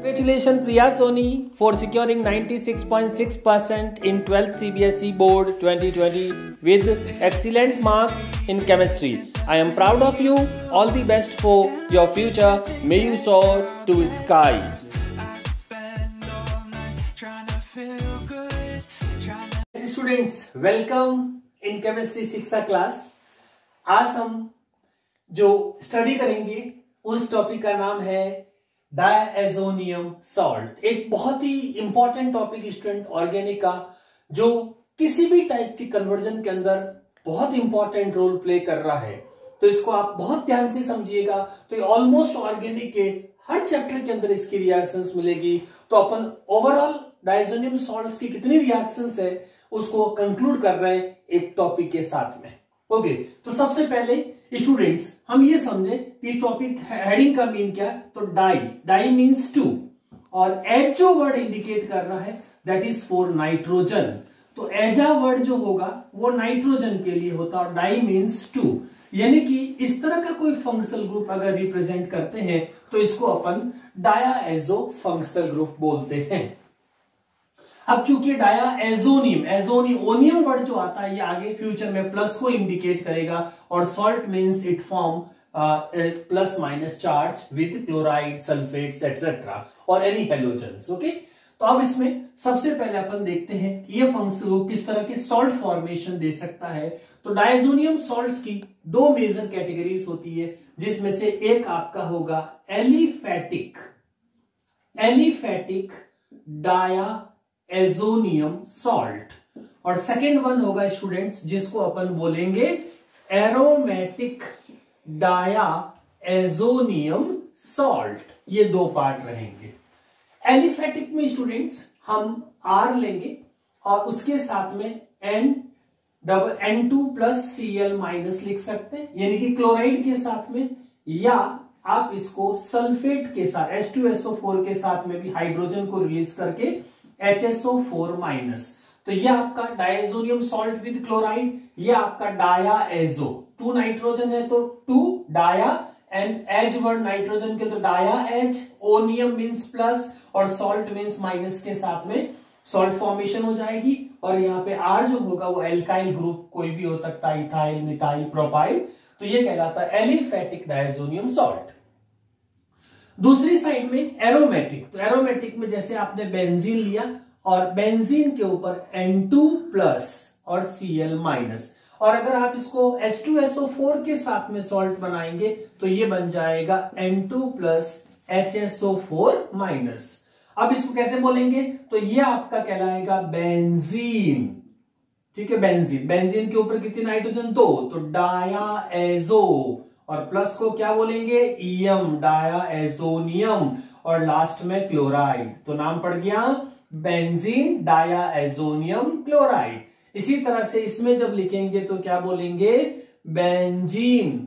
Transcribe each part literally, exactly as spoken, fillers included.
Congratulations Priya Soni for securing ninety-six point six percent in twelfth C B S E Board twenty twenty with excellent marks in chemistry. I am proud of you. All the best for your future. May you soar to the sky. Students, welcome in chemistry Shiksha class. आज हम जो study करेंगे उस topic का नाम है डायएजोनियम salt. एक बहुत ही इंपॉर्टेंट टॉपिक स्टूडेंट ऑर्गेनिक का, जो किसी भी टाइप की कन्वर्जन के अंदर बहुत इंपॉर्टेंट रोल प्ले कर रहा है. तो इसको आप बहुत ध्यान से समझिएगा. तो ये ऑलमोस्ट ऑर्गेनिक के हर चैप्टर के अंदर इसकी रिएक्शंस मिलेगी. तो अपन ओवरऑल डायएजोनियम सॉल्ट्स की कितनी रिएक्शंस है उसको कंक्लूड कर रहे हैं एक टॉपिक के साथ में. ओके okay, तो सबसे पहले स्टूडेंट्स हम ये समझे कि टॉपिक हेडिंग का मीन क्या है. तो डाई डाई मीन्स टू, और एच जो वर्ड इंडिकेट कर रहा है दैट इज फॉर नाइट्रोजन. तो एजा वर्ड जो होगा वो नाइट्रोजन के लिए होता है और डाई मीन्स टू. यानी कि इस तरह का कोई फंक्शनल ग्रुप अगर रिप्रेजेंट करते हैं तो इसको अपन डायाएजो फंक्शनल ग्रुप बोलते हैं. अब चूंकि डायाएजोनियम एजोनियम ओनियम वर्ड जो आता है ये आगे फ्यूचर में प्लस को इंडिकेट करेगा, और salt means it form plus minus charge with chloride sulphates etcetera और एनी हेलोजन्स. ओके, तो अब इसमें सबसे पहले अपन देखते हैं कि ये फंक्शनल ग्रुप किस तरह के सॉल्ट फॉर्मेशन दे सकता है. तो डायएजोनियम सॉल्ट्स की दो मेजर कैटेगरीज होती है, जिसमें से एक आपका होगा aliphatic aliphatic diazonium salt, और सेकेंड वन होगा स्टूडेंट्स जिसको अपन बोलेंगे एरोमेटिक डाया एजोनियम सॉल्ट. ये दो पार्ट रहेंगे. एलिफेटिक में स्टूडेंट्स हम आर लेंगे और उसके साथ में N double N two plus C L minus लिख सकते हैं, यानी कि क्लोराइड के साथ में, या आप इसको सल्फेट के साथ H two S O four के साथ में भी हाइड्रोजन को रिलीज करके H S O four minus. तो ये आपका डायएजोनियम सॉल्ट विद क्लोराइड, ये आपका डायाएजो. टू नाइट्रोजन है तो two dia, and az word nitrogen के तो dia H, onium means plus और सॉल्ट मींस माइनस के साथ में सॉल्ट फॉर्मेशन हो जाएगी. और यहाँ पे आर जो होगा वो एल्काइल ग्रुप कोई भी हो सकता है, इथाइल मिथाइल प्रोपाइल. तो ये कहलाता है एलिफेटिक डायएजोनियम सॉल्ट. दूसरी साइड में एरोमेटिक. तो एरोमेटिक में जैसे आपने बेंजीन लिया और बेंजीन के ऊपर एन टू प्लस और सी एल माइनस, और अगर आप इसको H two S O four के साथ में सॉल्ट बनाएंगे तो ये बन जाएगा N two plus H S O four minus. अब इसको कैसे बोलेंगे? तो ये आपका कहलाएगा बेंजीन. ठीक है, बेंजीन. बेंजीन के ऊपर कितनी नाइट्रोजन? दो, तो डायाएजो, और प्लस को क्या बोलेंगे? ईएम, डायाएजोनियम, और लास्ट में क्लोराइड. तो नाम पड़ गया बेंजीन डायाएजोनियम क्लोराइड. इसी तरह से इसमें जब लिखेंगे तो क्या बोलेंगे? बेंजीन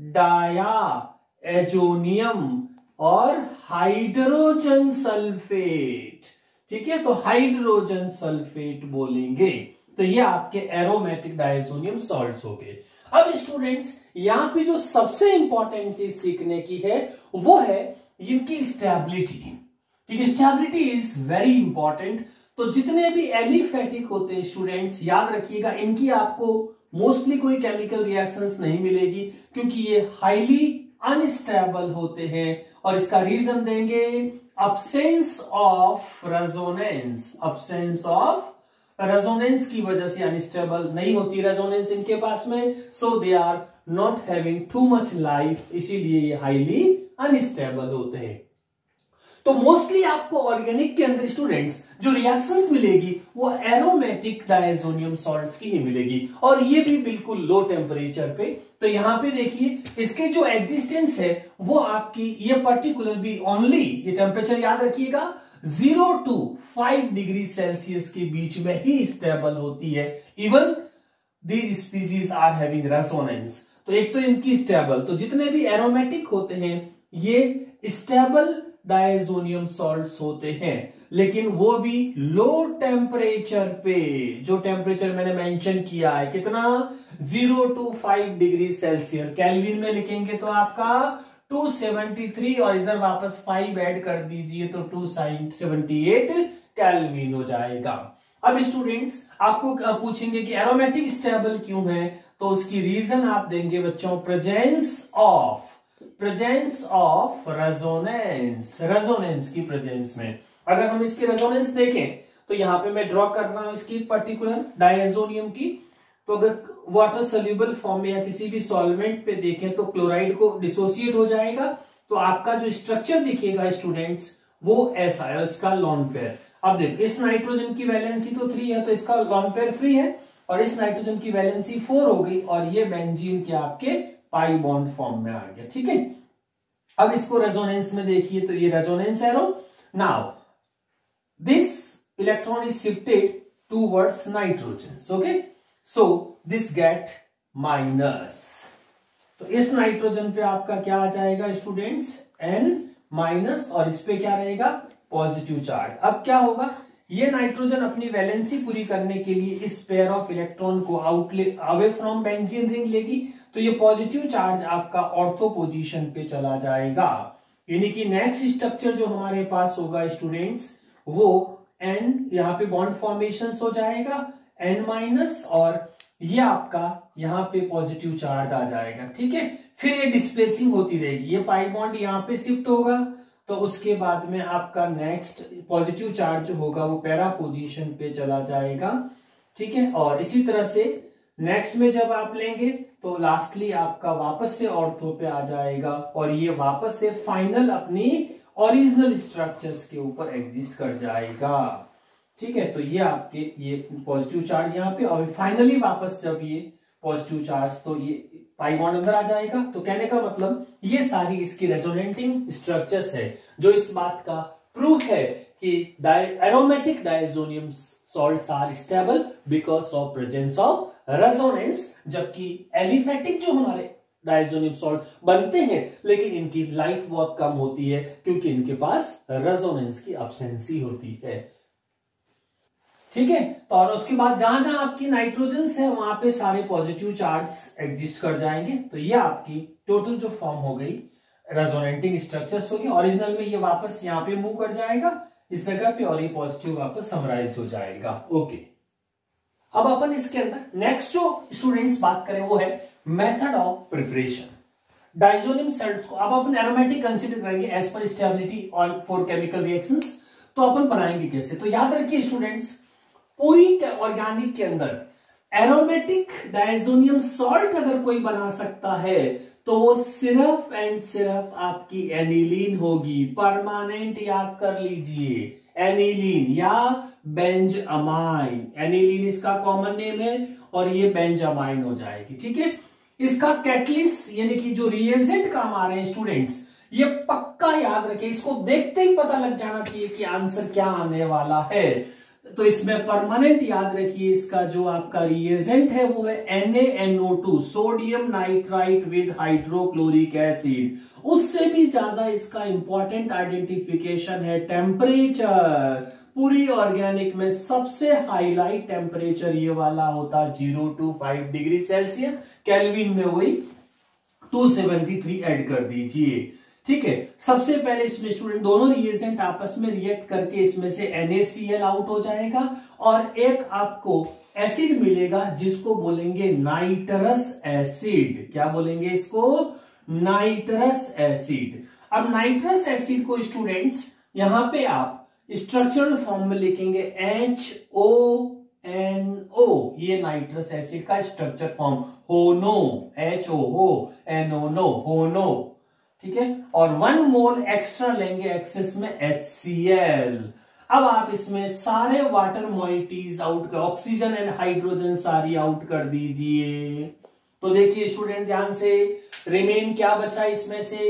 डायाएजोनियम और हाइड्रोजन सल्फेट. ठीक है, तो हाइड्रोजन सल्फेट बोलेंगे. तो ये आपके एरोमेटिक डायएजोनियम सॉल्ट्स हो गए. अब स्टूडेंट्स यहां पे जो सबसे इंपॉर्टेंट चीज सीखने की है वो है इनकी स्टेबिलिटी. ठीक है, स्टेबिलिटी इज वेरी इंपॉर्टेंट. तो जितने भी एलिफेटिक होते हैं स्टूडेंट्स, याद रखिएगा इनकी आपको मोस्टली कोई केमिकल रिएक्शंस नहीं मिलेगी, क्योंकि ये हाईली अनस्टेबल होते हैं. और इसका रीजन देंगे absence of resonance. Absence of resonance की वजह से अनस्टेबल नहीं होती रेजोनेंस इनके पास में. So they are not having too much life, इसीलिए ये हाईली अनस्टेबल होते हैं. तो मोस्टली आपको ऑर्गेनिक के अंदर स्टूडेंट्स जो रिएक्शंस मिलेगी वो एरोमेटिक डायएजोनियम सॉल्ट्स की ही मिलेगी, और ये भी बिल्कुल लो टेम्परेचर पे. तो यहां पे देखिए इसके जो एग्जिस्टेंस है वो आपकी ये पर्टिकुलर भी ओनली, ये टेम्परेचर याद रखिएगा zero to five degree Celsius के बीच में ही स्टेबल होती है. Even these species are having resonance. तो एक तो इनकी स्टेबल, तो जितने भी एरोमेटिक होते हैं ये स्टेबल डायएजोनियम सॉल्ट्स होते हैं, लेकिन वो भी लो टेम्परेचर पे. जो टेम्परेचर मैंने मेंशन किया है कितना? Zero to five degree Celsius. Kelvin में लिखेंगे तो आपका टू सेवेंटी थ्री और इधर वापस फाइव ऐड कर दीजिए तो टू सेवेंटी एट केल्विन हो जाएगा। अब स्टूडेंट्स आपको पूछेंगे कि एरोमेटिक स्टेबल क्यों है, तो उसकी रीजन आप देंगे बच्चों, presence of presence of resonance, resonance की प्रेजेंस में। अगर हम इसकी रेजोनेंस देखें तो यहां पे मैं ड्रॉ कर रहा हूं इसकी पर्टिकुलर डायजोनियम की, तो अगर वाटर सोल्यूबल फॉर्म में या किसी भी सॉल्वेंट पे देखें तो क्लोराइड को डिसोसिएट हो जाएगा, तो आपका जो स्ट्रक्चर दिखेगा स्टूडेंट्स वो ऐसा है, इसका लॉन पेयर। अब देखो इस नाइट्रोजन की वैलेंसी तो थ्री है तो इसका लॉन पेयर फ्री है, और इस नाइट्रोजन की वैलेंसी फोर हो गई और ये बेंजीन के आपके पाई बॉन्ड फॉर्म में आ गया। ठीक है, अब इसको रेजोनेंस में देखिए तो ये resonance arrow. Now this electron is shifted towards nitrogen, okay, so this get minus, तो इस नाइट्रोजन पे आपका क्या आ जाएगा स्टूडेंट्स, एन माइनस, और इस पे क्या रहेगा, पॉजिटिव चार्ज। अब क्या होगा, ये नाइट्रोजन अपनी वैलेंसी पूरी करने के लिए इस पेयर ऑफ इलेक्ट्रॉन को आउटले अवे फ्रॉम बेंजीन रिंग लेगी, तो ये पॉजिटिव चार्ज आपका ऑर्थो पोजीशन पे चला जाएगा। यानी कि नेक्स्ट स्ट्रक्चर जो हमारे पास होगा स्टूडेंट्स वो एन, यहाँ पे बॉन्ड फॉर्मेशन हो जाएगा एन माइनस, और ये आपका यहाँ पे पॉजिटिव चार्ज आ जाएगा। ठीक है, फिर ये डिस्प्लेसिंग होती रहेगी, ये पाई बॉन्ड यहाँ पे शिफ्ट होगा, तो उसके बाद में आपका नेक्स्ट पॉजिटिव चार्ज जो होगा वो पैरा पोजीशन पे चला जाएगा। ठीक है, और इसी तरह से नेक्स्ट में जब आप लेंगे तो लास्टली आपका वापस से ऑर्थो पे आ जाएगा, और ये वापस से फाइनल अपनी ओरिजिनल स्ट्रक्चर्स के ऊपर एग्जिस्ट कर जाएगा। ठीक है, तो ये आपके ये पॉजिटिव चार्ज यहाँ पे, और फाइनली वापस जब ये पॉजिटिव चार्ज तो ये पाई बॉन्ड अंदर आ जाएगा। तो कहने का मतलब ये सारी इसकी रेजोनेटिंग स्ट्रक्चर्स है जो इस बात का प्रूफ है कि aromatic diazonium salts are stable because of presence of resonance, जबकि एलिफेटिक जो हमारे डायजोनियम सॉल्ट बनते हैं लेकिन इनकी लाइफ बहुत कम होती है क्योंकि इनके पास रेजोनेंस की अब्सेंसी होती है। ठीक है, तो और उसके बाद जहां जहां आपकी नाइट्रोजन है वहां पे सारे पॉजिटिव चार्ज एग्जिस्ट कर जाएंगे, तो ये आपकी टोटल जो फॉर्म हो गई रेजोनेटिंग स्ट्रक्चर्स होगी। ओरिजिनल में ये वापस यहाँ पे मूव कर जाएगा इस जगह पे, और ये पॉजिटिव वापस समराइज हो जाएगा। ओके, अब अपन इसके अंदर नेक्स्ट जो स्टूडेंट्स बात करें वो है method of preparation diazonium salts को। अब अपन एरोमेटिक कंसीडर करेंगे एज पर स्टेबिलिटी और फॉर केमिकल रिएक्शंस, तो अपन बनाएंगे कैसे, तो याद रखिए स्टूडेंट्स पूरी ऑर्गेनिक के अंदर एरोमेटिक डायजोनियम सॉल्ट अगर कोई बना सकता है तो वो सिर्फ एंड सिर्फ आपकी एनिलीन होगी। परमानेंट याद कर लीजिए, एनिलीन या बेंज अमाइन, एनिलीन इसका कॉमन नेम है और ये बेंज अमाइन हो जाएगी। ठीक है, इसका कैटलिस्ट यानी कि जो रिएजेंट काम आ रहे हैं स्टूडेंट्स, ये पक्का याद रखिए, इसको देखते ही पता लग जाना चाहिए कि आंसर क्या आने वाला है। तो इसमें परमानेंट याद रखिए, इसका जो आपका रिएजेंट है वो है N A N O two, sodium nitrite with hydrochloric acid. उससे भी ज्यादा इसका इंपॉर्टेंट आइडेंटिफिकेशन है टेम्परेचर। पूरी ऑर्गेनिक में सबसे हाईलाइट टेम्परेचर ये वाला होता zero to five degree Celsius, Kelvin में वही टू सेवेंटी थ्री ऐड कर दीजिए। ठीक है, सबसे पहले इसमें स्टूडेंट दोनों रिएजेंट आपस में रिएक्ट करके इसमें से N A C L out हो जाएगा और एक आपको एसिड मिलेगा जिसको बोलेंगे नाइट्रस एसिड। क्या बोलेंगे इसको? Nitrous acid. अब नाइट्रस एसिड को स्टूडेंट्स यहां पे आप स्ट्रक्चरल फॉर्म में लिखेंगे एच ओ एन ओ, ये नाइट्रस एसिड का structure form, HONO, H O हो एन ओ नो, होनो। ठीक है, और वन मोल एक्स्ट्रा लेंगे एक्सेस में एच सी एल। अब आप इसमें सारे वाटर मॉइटीज आउट कर, ऑक्सीजन एंड हाइड्रोजन सारी आउट कर दीजिए। तो देखिए स्टूडेंट ध्यान से, रिमेन क्या बचा इसमें से,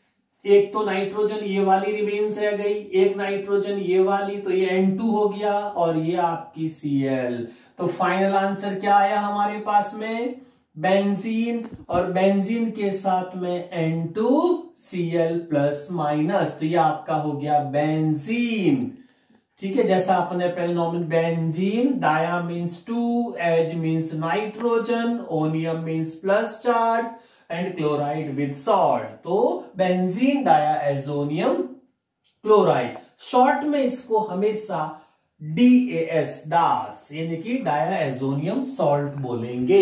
एक तो नाइट्रोजन ये वाली रिमेन्स रह गई, एक नाइट्रोजन ये वाली, तो ये एन टू हो गया और ये आपकी सी एल। तो फाइनल आंसर क्या आया हमारे पास में? बेंजीन, और बेंजीन के साथ में N two C L plus minus, तो ये आपका हो गया बेंजीन। ठीक है, जैसा आपने पहले normal benzene, dia means two, az means nitrogen, onium means plus charge, and chloride with salt, तो बेंजीन डायाजोनियम क्लोराइड, शॉर्ट में इसको हमेशा डी ए एस, डास, यानी कि डायाजोनियम सॉल्ट बोलेंगे।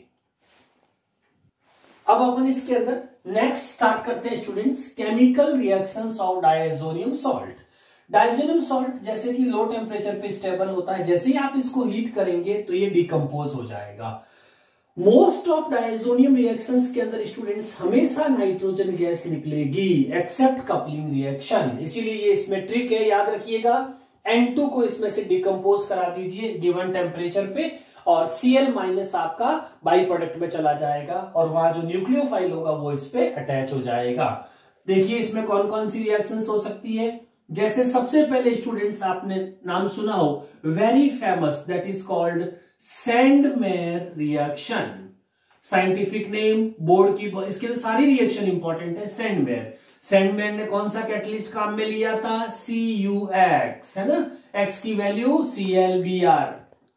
अब अपन इसके अंदर नेक्स्ट स्टार्ट करते हैं students, chemical reactions of diazonium salt. Diazonium salt जैसे कि लो टेम्परेचर पे स्टेबल होता है, जैसे ही आप इसको हीट करेंगे तो ये डिकम्पोज हो जाएगा। मोस्ट ऑफ डायजोनियम रिएक्शंस के अंदर स्टूडेंट्स हमेशा नाइट्रोजन गैस निकलेगी एक्सेप्ट कपलिंग रिएक्शन, इसीलिए ये इसमें ट्रिक है, याद रखिएगा। एन टू को इसमें से डिकम्पोज करा दीजिए गिवन टेम्परेचर पे, और Cl माइनस आपका बाई प्रोडक्ट में चला जाएगा और वहां जो न्यूक्लियोफाइल होगा वो इस पे अटैच हो जाएगा। देखिए इसमें कौन कौन सी रिएक्शंस हो सकती है, जैसे सबसे पहले स्टूडेंट्स आपने नाम सुना हो very famous, that is called Sandmeyer reaction, scientific name, board की, इसके लिए सारी रिएक्शन इंपॉर्टेंट है। सैंडमेयर, सैंडमेयर ने कौन सा कैटलिस्ट काम में लिया था, सी यू एक्स, है ना, एक्स की value C L B R,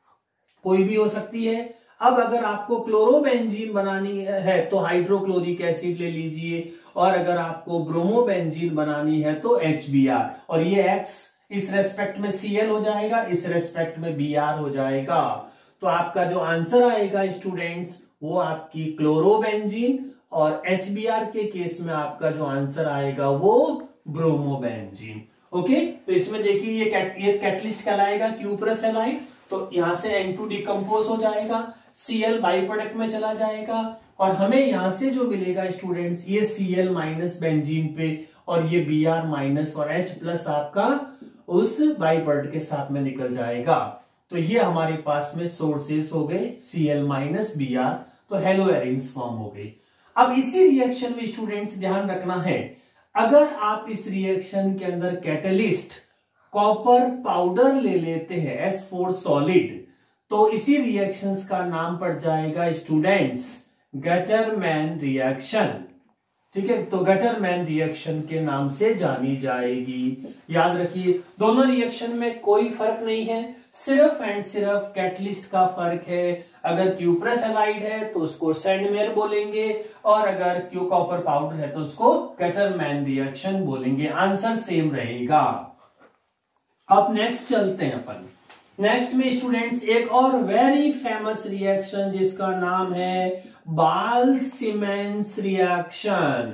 कोई भी हो सकती है। अब अगर आपको क्लोरोबेंजीन बनानी है तो हाइड्रोक्लोरिक एसिड ले लीजिए, और अगर आपको ब्रोमोबेंजीन बनानी है तो एच बी आर, और ये X इस रेस्पेक्ट में Cl हो जाएगा, इस रेस्पेक्ट में बी आर हो जाएगा। तो आपका जो आंसर आएगा स्टूडेंट्स वो आपकी क्लोरोबेंजीन, और एच बी आर के केस में आपका जो आंसर आएगा वो ब्रोमोबेंजीन। ओके, तो इसमें देखिए ये कैट, ये कैटलिस्ट कहलाएगा क्यूप्रस हैलाइड, तो यहां से एन टू डिकम्पोज हो जाएगा, Cl बाई प्रोडक्ट में चला जाएगा, और हमें यहां से जो मिलेगा स्टूडेंट्स ये Cl माइनस बेंजीन पे, और ये Br माइनस और H प्लस आपका उस बाई प्रोडक्ट के साथ में निकल जाएगा। तो ये हमारे पास में सोर्सेस हो गए Cl माइनस Br, तो हेलो एरिन्स फॉर्म हो गई। अब इसी रिएक्शन में स्टूडेंट्स ध्यान रखना है, अगर आप इस रिएक्शन के अंदर कैटलिस्ट कॉपर पाउडर ले लेते हैं एस फोर सॉलिड, तो इसी रिएक्शंस का नाम पड़ जाएगा स्टूडेंट्स गटरमैन रिएक्शन। ठीक है, तो गटरमैन रिएक्शन के नाम से जानी जाएगी। याद रखिए दोनों रिएक्शन में कोई फर्क नहीं है, सिर्फ एंड सिर्फ कैटलिस्ट का फर्क है। अगर क्यूप्रस हैलाइड है तो उसको सैंडमेयर बोलेंगे, और अगर क्यू कॉपर पाउडर है तो उसको गटरमैन रिएक्शन बोलेंगे, आंसर सेम रहेगा। अब नेक्स्ट चलते हैं अपन, नेक्स्ट में स्टूडेंट्स एक और वेरी फेमस रिएक्शन जिसका नाम है बाल-सीमेंस रिएक्शन।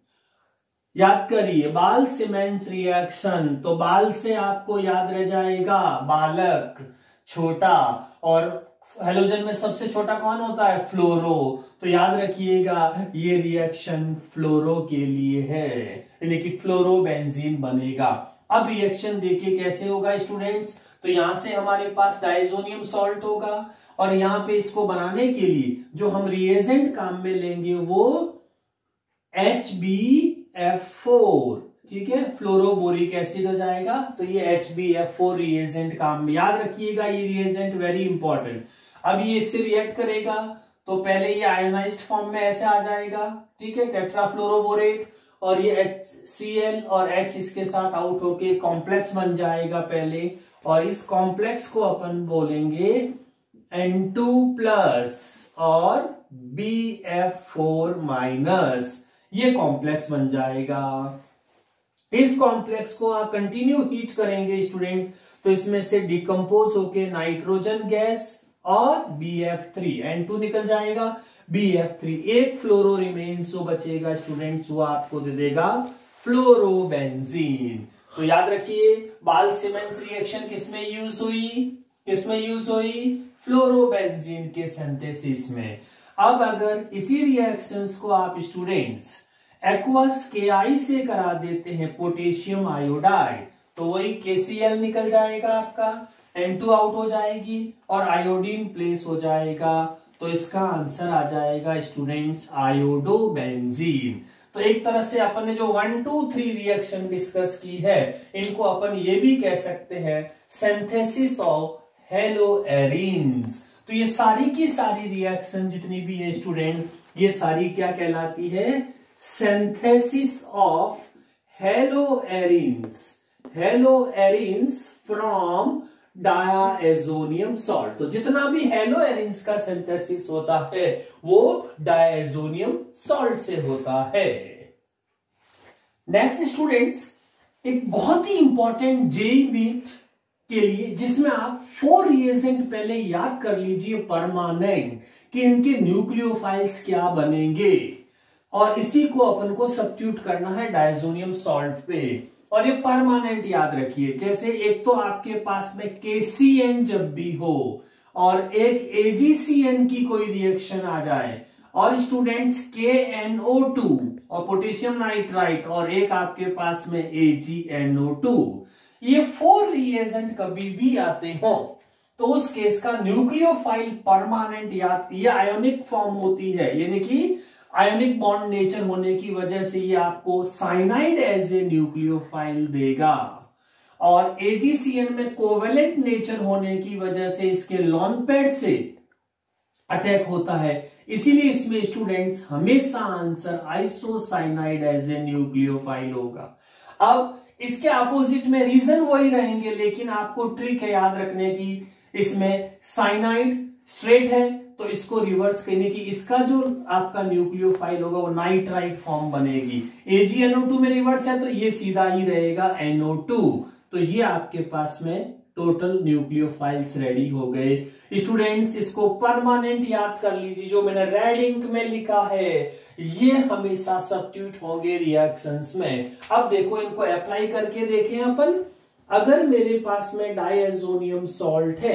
याद करिए बाल-सीमेंस रिएक्शन, तो बाल से आपको याद रह जाएगा बालक, छोटा, और हेलोजन में सबसे छोटा कौन होता है, फ्लोरो, तो याद रखिएगा ये रिएक्शन फ्लोरो के लिए है, यानी कि फ्लोरोबेंजीन बनेगा। अब रिएक्शन देखिए कैसे होगा स्टूडेंट्स, तो यहां से हमारे पास डायजोनियम सॉल्ट होगा, और यहां पे इसको बनाने के लिए जो हम रिएजेंट काम में लेंगे वो एच बी एफ फोर, ठीक है, फ्लोरोबोरिक एसिड हो जाएगा, तो ये H B F four reagent काम में, याद रखिएगा ये रिएजेंट वेरी इंपॉर्टेंट। अब ये इससे रिएक्ट करेगा तो पहले ये आयोनाइज्ड फॉर्म में ऐसे आ जाएगा, ठीक है, टेट्राफ्लोरोबोरेट, और ये एच सी एल और H इसके साथ आउट होके कॉम्प्लेक्स बन जाएगा पहले, और इस कॉम्प्लेक्स को अपन बोलेंगे एन टू प्लस और बी एफ फोर माइनस, ये कॉम्प्लेक्स बन जाएगा। इस कॉम्प्लेक्स को आप कंटिन्यू हीट करेंगे स्टूडेंट्स, तो इसमें से डिकम्पोज होके नाइट्रोजन गैस और B F three, N two निकल जाएगा, बी एफ थ्री, एक फ्लोरो रिमेन्स जो बचेगा स्टूडेंट्स वो आपको दे देगा फ्लोरोबेंजीन। तो याद रखिए बाल-सीमेंस रिएक्शन किसमें यूज हुई, किसमें यूज हुई, फ्लोरोबेंजीन के सिंथेसिस में। अब अगर इसी रिएक्शंस को आप स्टूडेंट्स एक्वस के आई से करा देते हैं पोटेशियम आयोडाइड, तो वही के सी एल निकल जाएगा आपका, एन टू आउट हो जाएगी और आयोडीन प्लेस हो जाएगा, तो इसका आंसर आ जाएगा स्टूडेंट्स आयोडोबेंजीन। तो एक तरह से अपन ने जो one two three reaction discuss की है, इनको अपन ये भी कह सकते हैं सिंथेसिस ऑफ हेलो एरिन्स। तो ये सारी की सारी रिएक्शन जितनी भी है स्टूडेंट, ये सारी क्या कहलाती है, synthesis of haloarenes, haloarenes from diazonium salt. तो जितना भी हेलो एरिन्स का सिंथेसिस होता है वो डायाजोनियम सॉल्ट से होता है। नेक्स्ट स्टूडेंट्स, एक बहुत ही इंपॉर्टेंट जेई नीट के लिए जिसमें आप फोर रिएजेंट पहले याद कर लीजिए परमानेंट कि इनके न्यूक्लियोफाइल्स क्या बनेंगे, और इसी को अपन को सब्स्टिट्यूट करना है डायजोनियम सॉल्ट पे। और ये परमानेंट याद रखिए, जैसे एक तो आपके पास में के सी एन जब भी हो और एक ए जी सी एन की कोई रिएक्शन आ जाए, और students K N O two और पोटेशियम नाइट्राइट और एक आपके पास में A G N O two, ये फोर रिएजेंट कभी भी आते हो तो उस केस का न्यूक्लियोफाइल परमानेंट याद, ये आयोनिक फॉर्म होती है, यानी कि आयोनिक बॉन्ड नेचर होने की वजह से ये आपको साइनाइड एज ए न्यूक्लियोफाइल देगा। और ए जी सी एन में कोवेलेंट नेचर होने की वजह से इसके लॉन पेड से अटैक होता है, इसीलिए इसमें स्टूडेंट्स हमेशा answer isocyanide as a nucleophile होगा। अब इसके अपोजिट में रीजन वही रहेंगे, लेकिन आपको ट्रिक है याद रखने की, इसमें साइनाइड स्ट्रेट है तो इसको रिवर्स करने की, इसका जो आपका न्यूक्लियोफाइल होगा वो नाइट्राइट फॉर्म बनेगी। A G N O two में रिवर्स है तो ये सीधा ही रहेगा एन ओ टू। तो ये आपके पास में टोटल न्यूक्लियोफाइल्स रेडी हो गए। स्टूडेंट्स इसको परमानेंट याद कर लीजिए, जो मैंने रेड इंक में लिखा है ये हमेशा सब्स्टिट्यूट होंगे रिएक्शंस में। अब देखो इनको अप्लाई करके देखें अपन। अगर मेरे पास में डायजोनियम सॉल्ट है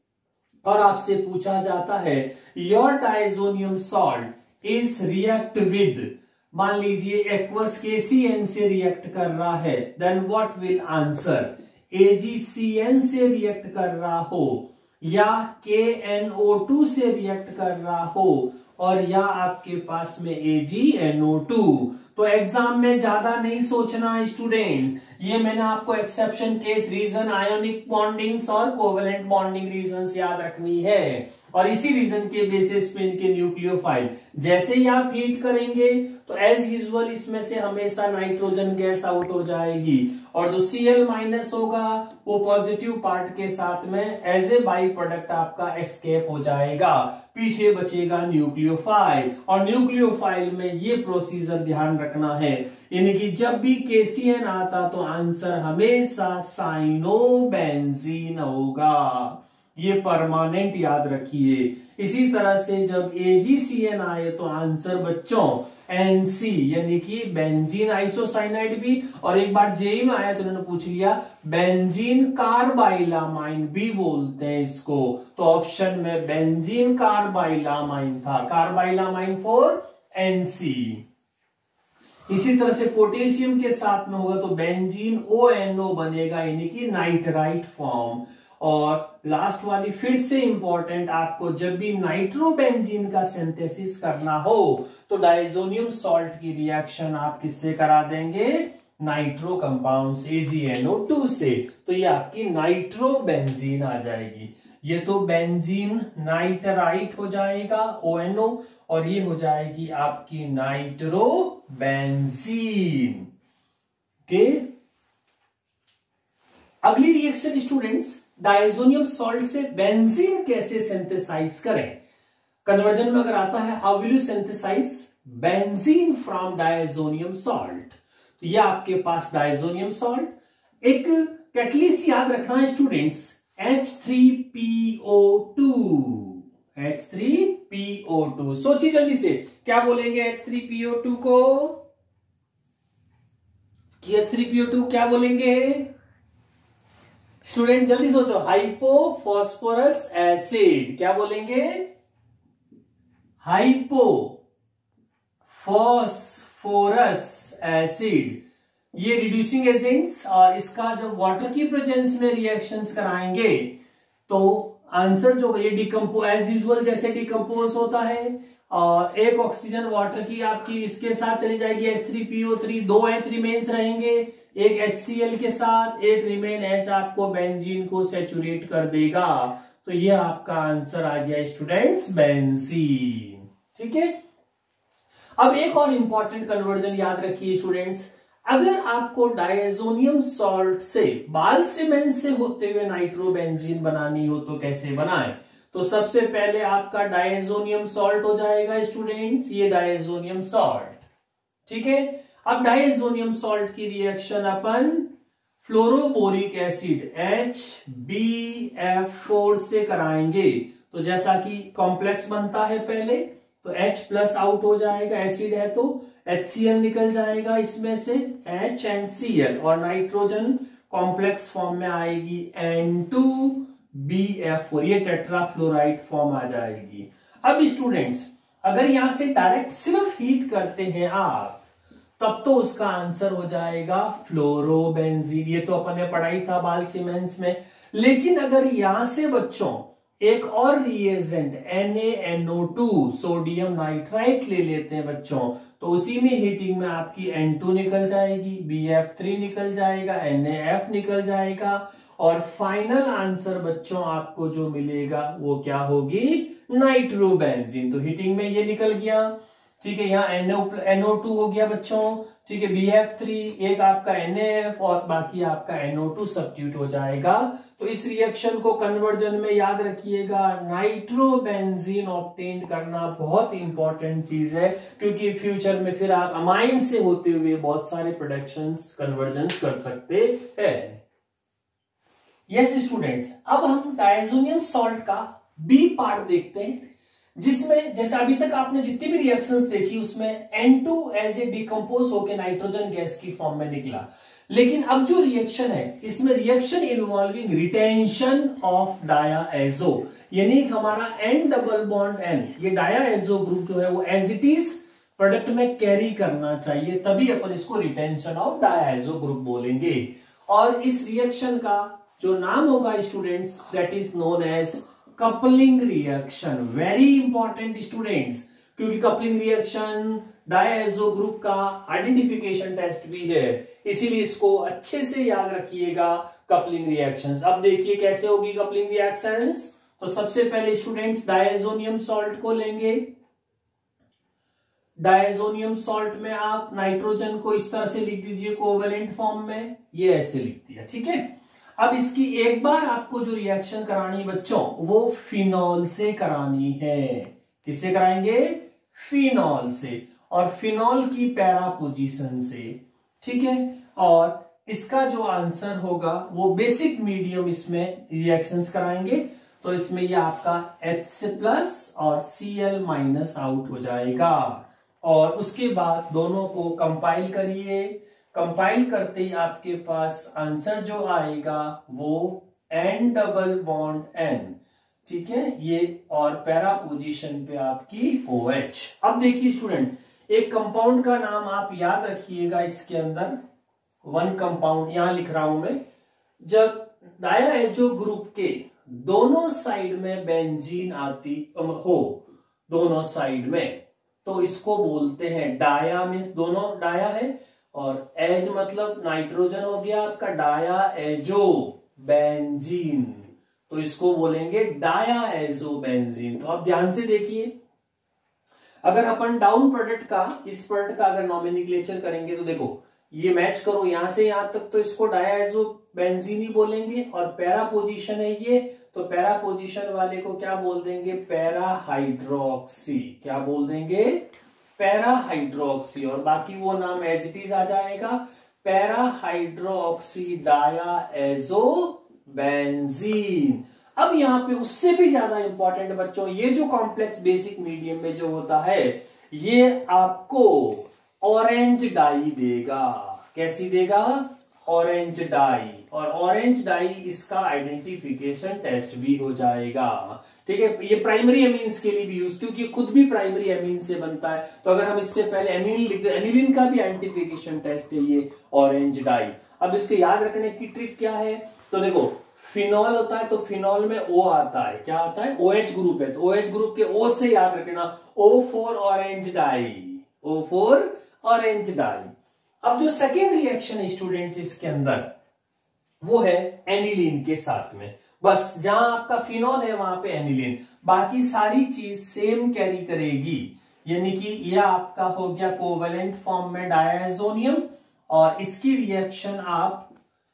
और आपसे पूछा जाता है your diazonium salt is react with, मान लीजिए एक्वस के सी एन से रिएक्ट कर रहा है, then what will answer, A G C N से रिएक्ट कर रहा हो या के एन ओ टू से रिएक्ट कर रहा हो और या आपके पास में A G N O two. तो एग्जाम में ज्यादा नहीं सोचना स्टूडेंट, ये मैंने आपको exception case, reason, ionic bondings और कोवेलेंट बॉन्डिंग रीजंस याद रखनी है, और इसी रीजन के बेसिस पे इनके न्यूक्लियोफाइल जैसे ही आप हीट करेंगे तो एज यूजुअल इसमें से हमेशा नाइट्रोजन गैस आउट हो जाएगी, और जो सी एल माइनस होगा वो पॉजिटिव पार्ट के साथ में एज ए बाई प्रोडक्ट आपका एस्केप हो जाएगा, पीछे बचेगा न्यूक्लियोफाइल। और न्यूक्लियोफाइल में ये प्रोसीजर ध्यान रखना है, यानी कि जब भी के सी एन आता तो आंसर हमेशा साइनोबेंजीन होगा, ये परमानेंट याद रखिए। इसी तरह से जब ए जी सी एन आए तो आंसर बच्चों एन सी यानी कि बेंजीन आइसोसाइनाइड भी, और एक बार जेई में आया तो उन्होंने पूछ लिया बेंजीन कार्बाइलामाइन भी बोलते हैं इसको, तो ऑप्शन में बेंजीन कार्बाइलामाइन था, कार्बाइलामाइन फॉर एन सी। इसी तरह से पोटेशियम के साथ में होगा तो बेंजीन ओ एन ओ बनेगा, यानी कि नाइट्राइट फॉर्म। और लास्ट वाली फिर से इंपॉर्टेंट, आपको जब भी नाइट्रोबेंजीन का सिंथेसिस करना हो तो डायजोनियम सॉल्ट की रिएक्शन आप किससे करा देंगे, nitro compounds A G N O two से, तो ये आपकी नाइट्रोबेंजीन आ जाएगी। ये तो बेंजीन नाइट्राइट हो जाएगा ओ एन ओ, और ये हो जाएगी आपकी नाइट्रोबेंजीन। ओके, अगली रिएक्शन स्टूडेंट्स, डायजोनियम सॉल्ट से बेंजीन कैसे सिंथेसाइज करें। कन्वर्जन में अगर आता है how will you synthesise benzene from diazonium salt, तो ये आपके पास डायजोनियम सॉल्ट, एक कैटलिस्ट याद रखना है students, H three P O two, H three P O two. सोचिए जल्दी से, क्या बोलेंगे H three P O two को, H three P O two क्या बोलेंगे स्टूडेंट, जल्दी सोचो, हाइपोफॉस्फोरस एसिड, क्या बोलेंगे, हाइपोफॉस्फोरस एसिड। ये रिड्यूसिंग एजेंट्स, और इसका जब वाटर की प्रेजेंस में रिएक्शंस कराएंगे तो आंसर जो ये डिकम्पोज एज यूजुअल जैसे डिकम्पोज होता है, और एक ऑक्सीजन वाटर की आपकी इसके साथ चली जाएगी H three P O three, दो एच रिमेन्स रहेंगे, एक एच सी एल के साथ, एक रिमेन एच आपको बेंजीन को सैचुरेट कर देगा, तो ये आपका आंसर आ गया स्टूडेंट्स बेंजीन। ठीक है, अब एक और इंपॉर्टेंट कन्वर्जन याद रखिए स्टूडेंट्स, अगर आपको डायजोनियम सॉल्ट से बालसीमेंस से होते हुए नाइट्रोबेंजीन बनानी हो तो कैसे बनाएं? तो सबसे पहले आपका डायजोनियम सॉल्ट हो जाएगा स्टूडेंट्स, ये डायजोनियम सॉल्ट, ठीक है। अब डायजोनियम सॉल्ट की रिएक्शन अपन fluoroboric acid H B F four से कराएंगे। तो जैसा कि कॉम्प्लेक्स बनता है पहले, तो H प्लस आउट हो जाएगा, एसिड है तो एच सी एल निकल जाएगा इसमें से, H एंड सी एल, और नाइट्रोजन कॉम्प्लेक्स फॉर्म में आएगी N two B F four, ये टेट्राफ्लोराइड फॉर्म आ जाएगी। अब स्टूडेंट्स अगर यहां से डायरेक्ट सिर्फ हीट करते हैं आप, तब तो उसका आंसर हो जाएगा फ्लोरोबेंजीन, ये तो अपन ने पढ़ाई था बालसीमेंस में। लेकिन अगर यहां से बच्चों एक और reagent N A N O two sodium nitrite ले लेते हैं बच्चों, तो उसी में हीटिंग में आपकी एन टू निकल जाएगी, बी एफ थ्री निकल जाएगा, एन ए एफ निकल जाएगा, और फाइनल आंसर बच्चों आपको जो मिलेगा वो क्या होगी? नाइट्रोबेंजीन। तो हीटिंग में ये निकल गया, ठीक है। यहाँ एन ओ टू हो गया बच्चों, ठीक है, बी एफ थ्री, एक आपका एन ए एफ और बाकी आपका एन ओ टू सब्स्टिट्यूट हो जाएगा। तो इस रिएक्शन को कन्वर्जन में याद रखिएगा, नाइट्रोबेंजीन ऑब्टेन करना बहुत इंपॉर्टेंट चीज है, क्योंकि फ्यूचर में फिर आप अमाइन से होते हुए बहुत सारे प्रोडक्शंस कन्वर्जन कर सकते हैं। यस स्टूडेंट्स, अब हम डायजोनियम सॉल्ट का बी पार्ट देखते हैं, जिसमें जैसे अभी तक आपने जितनी भी रिएक्शंस देखी उसमें N two as A decompose होकर नाइट्रोजन गैस की फॉर्म में निकला। लेकिन अब जो रिएक्शन है इसमें reaction involving retention of diazo, यानी हमारा एन डबल बॉन्ड एन, ये डायाएजो ग्रुप जो है वो एज इट इज प्रोडक्ट में कैरी करना चाहिए, तभी अपन इसको रिटेंशन ऑफ डायाएजो ग्रुप बोलेंगे। और इस रिएक्शन का जो नाम होगा students, that is known as coupling reaction. Very important students, क्योंकि कपलिंग रिएक्शन डायएजो ग्रुप का आइडेंटिफिकेशन टेस्ट भी है, इसीलिए इसको अच्छे से याद रखिएगा, कपलिंग रिएक्शंस। अब देखिए कैसे होगी कपलिंग रिएक्शंस। तो सबसे पहले स्टूडेंट्स डायजोनियम सॉल्ट को लेंगे, डायजोनियम सॉल्ट में आप नाइट्रोजन को इस तरह से लिख दीजिए कोवेलेंट फॉर्म में, ये ऐसे लिख दिया, ठीक है। अब इसकी एक बार आपको जो रिएक्शन करानी बच्चों वो फिनॉल से करानी है। किससे कराएंगे? फिनॉल से, और फिनॉल की पैरा पोजीशन से, ठीक है। और इसका जो आंसर होगा वो बेसिक मीडियम इसमें रिएक्शंस कराएंगे, तो इसमें ये आपका H प्लस और Cl माइनस आउट हो जाएगा। और उसके बाद दोनों को कंपाइल करिए, कंपाइल करते ही आपके पास आंसर जो आएगा वो एन डबल बॉन्ड एन, ठीक है, ये, और पैरा पोजीशन पे आपकी OH। अब देखिए स्टूडेंट्स, एक कंपाउंड का नाम आप याद रखिएगा, इसके अंदर वन कंपाउंड यहां लिख रहा हूं मैं। जब डायाएजो ग्रुप के दोनों साइड में बेंजीन आती हो, दोनों साइड में, तो इसको बोलते हैं डाया, में दोनों डाया है, और एज मतलब नाइट्रोजन हो गया आपका, डाया एजो बेंजीन, तो इसको बोलेंगे डाया एजो बेंजीन। तो आप ध्यान से देखिए, अगर अपन डाउन प्रोडक्ट का, इस प्रोडक्ट का अगर नॉमेनक्लेचर करेंगे तो देखो ये मैच करो यहां से यहां तक, तो इसको डाया एजो बेंजीन ही बोलेंगे। और पैरा पोजीशन है ये, तो पैरा पोजीशन वाले को क्या बोल देंगे? Para hydroxy. क्या बोल देंगे? Para hydroxy. और बाकी वो नाम एज इट इज आ जाएगा, para hydroxy diazo benzene. अब यहां पे उससे भी ज्यादा इंपॉर्टेंट बच्चों, ये जो कॉम्प्लेक्स बेसिक मीडियम में जो होता है ये आपको ऑरेंज डाई देगा। कैसी देगा? Orange dye. और ऑरेंज डाई इसका आइडेंटिफिकेशन टेस्ट भी हो जाएगा, ठीक है। ये प्राइमरी एमीन्स के लिए भी यूज, क्योंकि खुद भी प्राइमरी एमीन से बनता है, तो अगर हम इससे पहले एनिलीन लिख दे, एनिलीन का भी आइडेंटिफिकेशन टेस्ट है ये ऑरेंज डाई। अब इसके याद रखने की ट्रिक क्या है? तो देखो फिनॉल होता है तो फिनॉल में O आता है, क्या आता है? OH ग्रुप है, तो OH ग्रुप के O से याद रखना O four orange dye, O four orange dye. अब जो सेकेंड रिएक्शन है स्टूडेंट्स इसके अंदर, वो है एनिलीन के साथ में। बस जहां आपका फिनॉल है वहां पे एनिलीन, बाकी सारी चीज सेम कैरी करेगी। यानी कि यह आपका हो गया कोवेलेंट फॉर्म में डायजोनियम, और इसकी रिएक्शन आप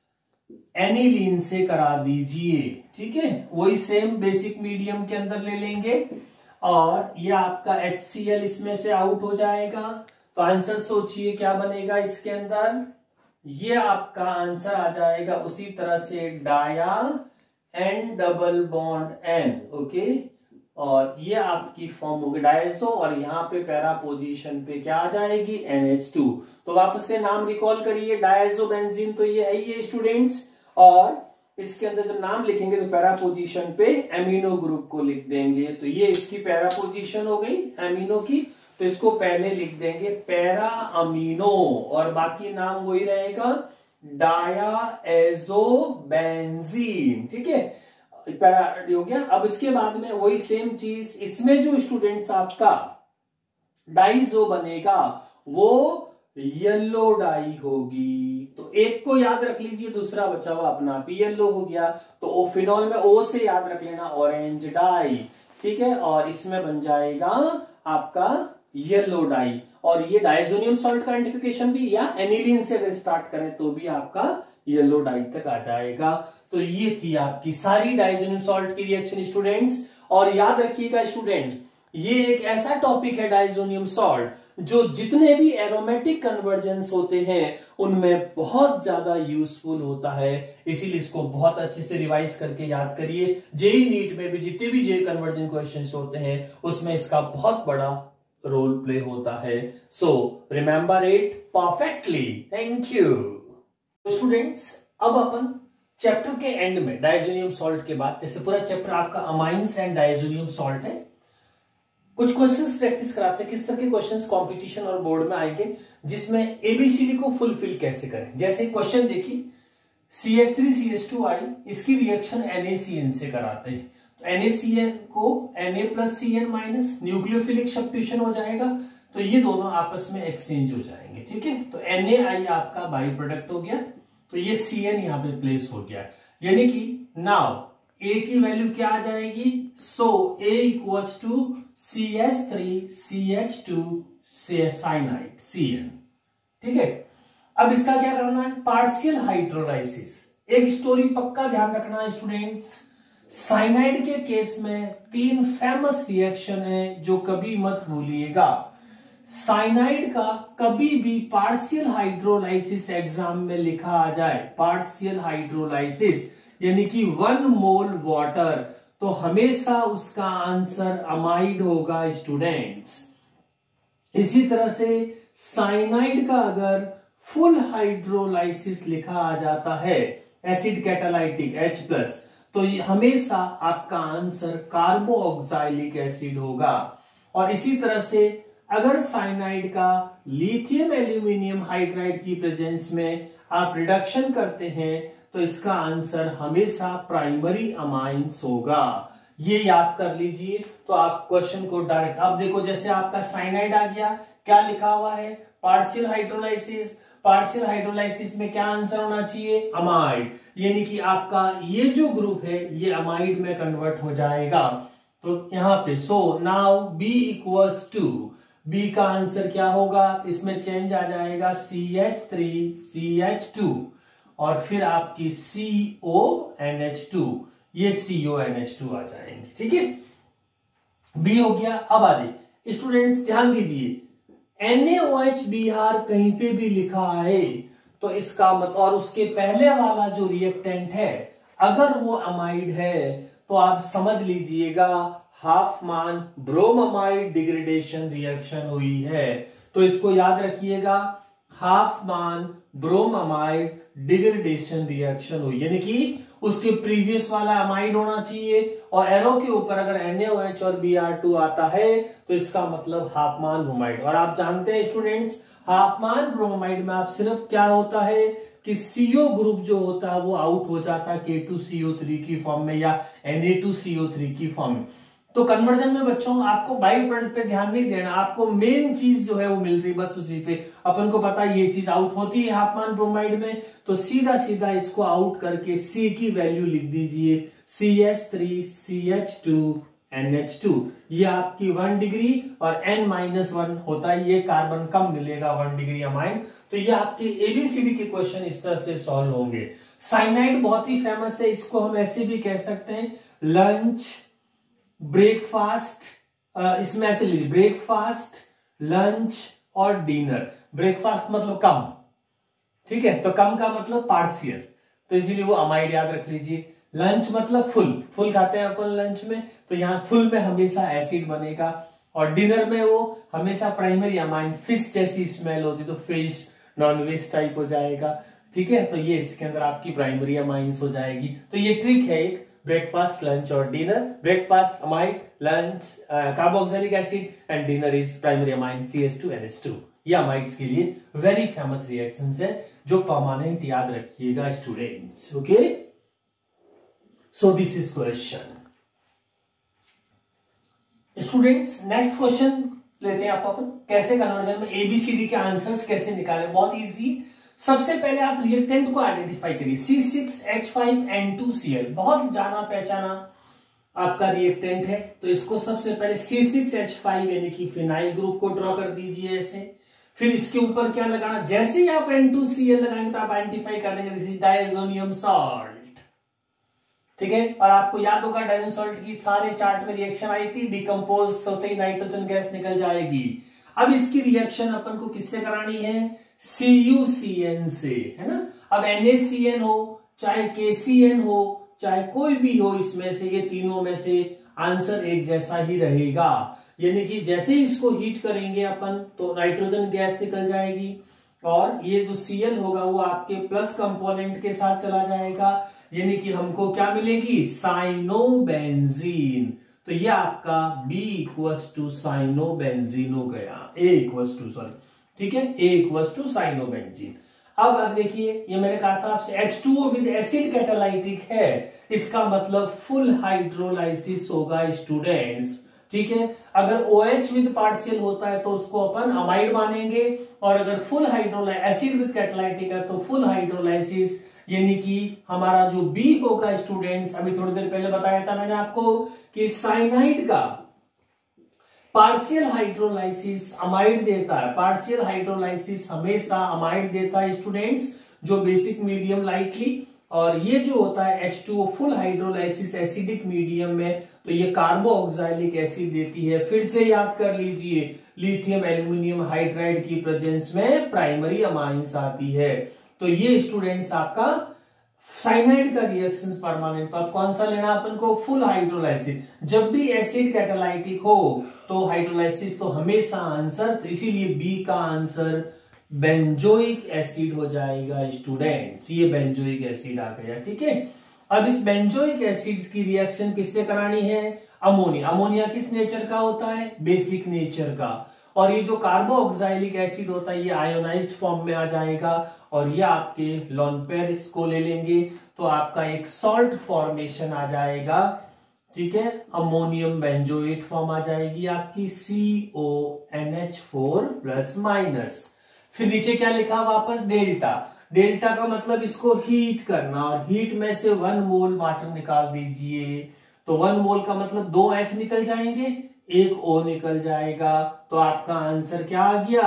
एनिलीन से करा दीजिए। ठीक है, वही सेम बेसिक मीडियम के अंदर ले लेंगे और ये आपका एच सी एल इसमें से आउट हो जाएगा। तो आंसर सोचिए क्या बनेगा इसके अंदर, ये आपका आंसर आ जाएगा उसी तरह से dia N double bond N. Okay, और ये आपकी फॉर्म होगी डायसो और यहाँ पे पैरा पोजीशन पे क्या आ जाएगी एन एच टू। तो वापस से नाम रिकॉल करिए, डायसो बेंजीन तो ये है ही है स्टूडेंट्स, और इसके अंदर जब नाम लिखेंगे तो पैरा पोजीशन पे एमिनो ग्रुप को लिख देंगे। तो ये इसकी पैरा पोजीशन हो गई एमिनो की, तो इसको पहले लिख देंगे पैरा अमीनो और बाकी नाम वही रहेगा डाया एजो बेंजीन। ठीक है, पैरा हो गया। अब इसके बाद में वही सेम चीज, इसमें जो स्टूडेंट्स आपका डाइजो बनेगा वो येलो डाई होगी। तो एक को याद रख लीजिए, दूसरा बचा हुआ अपना आप येलो हो गया। तो ओ फिनॉल में ओ से याद रख लेना ऑरेंज डाई। ठीक है, और इसमें बन जाएगा आपका येलो डाई। और ये डाइजोनियम सॉल्ट का आइडेंटिफिकेशन भी या एनिलीन से अगर स्टार्ट करें तो भी आपका येलो डाई तक आ जाएगा। तो ये थी आपकी सारी डाइजोनियम सॉल्ट की रिएक्शन स्टूडेंट्स। और याद रखिएगा स्टूडेंट्स, ये एक ऐसा टॉपिक है डाइजोनियम सॉल्ट जो जितने भी एरोमेटिक कन्वर्जेंस होते हैं उनमें बहुत ज्यादा यूजफुल होता है। इसीलिए इसको बहुत अच्छे से रिवाइज करके याद करिए। जेई नीट में भी जितने भी जे कन्वर्जन क्वेश्चंस होते हैं उसमें इसका बहुत बड़ा रोल प्ले होता है। So remember it perfectly. Thank you students. अब अपन चैप्टर के एंड में डाइजोनियम सॉल्ट के बाद, जैसे पूरा चैप्टर आपका अमाइंस एंड डाइजोनियम सॉल्ट है, कुछ क्वेश्चंस प्रैक्टिस कराते हैं। किस तरह के क्वेश्चंस कंपटीशन और बोर्ड में आएंगे जिसमें एबीसीडी को फुलफिल कैसे करें। जैसे क्वेश्चन देखिए, C H three C H two I, इसकी reaction N A C N से कराते हैं। तो एन ए सी एन को Na plus C N minus nucleophilic substitution हो जाएगा, तो ये दोनों आपस में एक्सचेंज हो जाएंगे। ठीक है, तो एन ए आई आपका बाई प्रोडक्ट हो गया, तो ये सी एन यहां पे प्लेस हो गया। यानी कि नाउ ए की वैल्यू क्या आ जाएगी, so A equals to C H three C H two cyanide C N. ठीक है, अब इसका क्या करना है, पार्शियल हाइड्रोलाइसिस। एक स्टोरी पक्का ध्यान रखना है स्टूडेंट्स, साइनाइड के केस में तीन फेमस रिएक्शन है जो कभी मत भूलिएगा। साइनाइड का कभी भी पार्शियल हाइड्रोलाइसिस एग्जाम में लिखा आ जाए, पार्शियल हाइड्रोलाइसिस यानी कि वन मोल वाटर, तो हमेशा उसका आंसर अमाइड होगा स्टूडेंट्स। इसी तरह से साइनाइड का अगर फुल हाइड्रोलाइसिस लिखा आ जाता है, एसिड कैटालाइटिक H प्लस, तो ये हमेशा आपका आंसर कार्बोऑक्साइलिक एसिड होगा। और इसी तरह से अगर साइनाइड का लिथियम एल्यूमिनियम हाइड्राइड की प्रेजेंस में आप रिडक्शन करते हैं तो इसका आंसर हमेशा प्राइमरी अमाइंस होगा। ये याद कर लीजिए। तो आप क्वेश्चन को डायरेक्ट, अब देखो जैसे आपका साइनाइड आ गया, क्या लिखा हुआ है, पार्शियल हाइड्रोलाइसिस। पार्शियल हाइड्रोलाइसिस में क्या आंसर होना चाहिए, अमाइड, यानी कि आपका ये जो ग्रुप है ये अमाइड में कन्वर्ट हो जाएगा। तो यहां पे so now B equals to, B का आंसर क्या होगा, इसमें चेंज आ जाएगा C H three C H two और फिर आपकी C O N H two, ये C O N H two आ जाएंगे। ठीक है, बी हो गया। अब आ जाइए स्टूडेंट्स, ध्यान दीजिए, N A O H B R कहीं पे भी लिखा है तो इसका मत, और उसके पहले वाला जो रिएक्टेंट है अगर वो अमाइड है तो आप समझ लीजिएगा हाफमान ब्रोमामाइड डिग्रेडेशन रिएक्शन हुई है। तो इसको याद रखिएगा, हाफमान ब्रोमामाइड डिग्रेडेशन रिएक्शन हुई, यानी कि उसके प्रीवियस वाला अमाइड होना चाहिए और एरो के ऊपर अगर एन ए ओ एच और बी आर टू आता है तो इसका मतलब हाफमान ब्रोमाइड। और आप जानते हैं स्टूडेंट्स, हाफमान ब्रोमाइड में आप सिर्फ क्या होता है कि सीओ ग्रुप जो होता है वो आउट हो जाता है K two C O three की फॉर्म में या N A two C O three की फॉर्म में। तो कन्वर्जन में बच्चों आपको बाई प्रोडक्ट पे ध्यान नहीं देना, आपको मेन चीज जो है वो मिल रही बस उसी पे। अपन को पता है ये चीज आउट होती है हाफमान ब्रोमाइड में, तो सीधा सीधा इसको आउट करके सी की वैल्यू लिख दीजिए C H three C H two N H two, ये आपकी वन डिग्री और एन माइनस वन होता है, ये कार्बन कम मिलेगा वन डिग्री अमाइन। तो ये आपके एबीसीडी के क्वेश्चन इस तरह से सॉल्व होंगे। साइनाइड बहुत ही फेमस है, इसको हम ऐसे भी कह सकते हैं लंच, ब्रेकफास्ट, इसमें ऐसे लीजिए ब्रेकफास्ट, लंच और डिनर। ब्रेकफास्ट मतलब कम, ठीक है, तो कम का मतलब पार्शियल, तो इसीलिए वो अमाइड याद रख लीजिए। लंच मतलब फुल, फुल खाते हैं अपन लंच में, तो यहाँ फुल में हमेशा एसिड बनेगा। और डिनर में वो हमेशा प्राइमरी अमाइन, फिश जैसी स्मेल होती तो फिश नॉनवेज टाइप हो जाएगा, ठीक है, तो ये इसके अंदर आपकी प्राइमरी अमाइंस हो जाएगी। तो ये ट्रिक है एक, ब्रेकफास्ट, लंच और dinner. Breakfast amide, lunch carboxylic acid and dinner is primary amine C H two N H two. ये अमाइड्स के लिए वेरी फेमस रिएक्शंस है जो परमानेंट याद रखिएगा students. Okay, so this is question. Students next question लेते हैं आप अपन, कैसे कन्वर्जन में एबीसीडी के आंसर्स कैसे निकाले। बहुत इजी। सबसे पहले आप रिएक्टेंट को आइडेंटिफाई करिए, C six H five N two C L, बहुत जाना पहचाना आपका रिएक्टेंट है। तो इसको सबसे पहले सी सिक्स एच फाइव यानी कि फिनाइल ग्रुप को ड्रॉ कर दीजिए ऐसे। फिर इसके ऊपर क्या लगाना, जैसे ही आप एन टू सी एल लगाएंगे तो आप आइडेंटिफाई कर देंगे दिस इज डायज़ोनियम सॉल्ट, ठीक है। और आपको याद होगा डायज़ोनियम सॉल्ट की सारे चार्ट में रिएक्शन आई थी, डिकम्पोज होते ही नाइट्रोजन गैस निकल जाएगी। अब इसकी रिएक्शन अपन को किससे करानी है, सी यू सी एन से, है ना। अब एन ए सी एन हो चाहे के सी एन हो चाहे कोई भी हो, इसमें से ये तीनों में से आंसर एक जैसा ही रहेगा। यानी कि जैसे ही इसको हीट करेंगे अपन तो नाइट्रोजन गैस निकल जाएगी और ये जो सी एल होगा वो आपके प्लस कंपोनेंट के साथ चला जाएगा, यानी कि हमको क्या मिलेगी, साइनोबेंजीन। तो ये आपका B इक्वल्स टू साइनोबेंजीन हो गया, A इक्वल्स टू सॉरी, ठीक है, A इक्वल्स टू साइनोबेंजीन। अब अब देखिए ये मैंने कहा था आपसे H two O with acid catalytic है, इसका मतलब फुल हाइड्रोलाइसिस होगा स्टूडेंट्स, ठीक है। अगर OH विद पार्शियल होता है तो उसको अपन अमाइड मानेंगे, और अगर full hydrolysis acid with catalytic है तो फुल हाइड्रोलाइसिस, यानी कि हमारा जो बी होगा स्टूडेंट्स, अभी थोड़ी देर पहले बताया था मैंने आपको कि साइनाइड का पार्शियल हाइड्रोलाइसिस अमाइड देता है, पार्शियल हाइड्रोलाइसिस हमेशा अमाइड देता है स्टूडेंट्स, जो बेसिक मीडियम लाइटली। और ये जो होता है H two O full hydrolysis acidic medium में, तो ये कार्बोक्सिलिक एसिड देती है। फिर से याद कर लीजिए, लिथियम एल्यूमिनियम हाइड्राइड की प्रेजेंस में प्राइमरी अमाइंस आती है। तो ये स्टूडेंट्स आपका साइनाइड का रिएक्शंस परमानेंट। तो अब कौन सा लेना अपन को, फुल हाइड्रोलाइसिस। जब भी एसिड कैटालाइटिक हो तो हाइड्रोलाइसिस तो हमेशा आंसर, तो इसीलिए बी का आंसर बेंजोइक एसिड हो जाएगा स्टूडेंट्स। ये बेंजोइक एसिड आ गया, ठीक है। अब इस बेंजोइक एसिड्स की रिएक्शन किससे करानी है, अमोनिया। अमोनिया किस नेचर का होता है, बेसिक नेचर का। और ये जो कार्बोक्सिलिक एसिड होता है ये आयोनाइज्ड फॉर्म में आ जाएगा, और ये आपके लॉन पेयर इसको ले लेंगे तो आपका एक सॉल्ट फॉर्मेशन आ जाएगा, ठीक है। अमोनियम बेंजोएट फॉर्म आ जाएगी आपकी C O N H four plus minus. फिर नीचे क्या लिखा, वापस डेल्टा। डेल्टा का मतलब इसको हीट करना, और हीट में से वन मोल वाटर निकाल दीजिए, तो वन मोल का मतलब दो एच निकल जाएंगे, एक ओ निकल जाएगा, तो आपका आंसर क्या आ गया,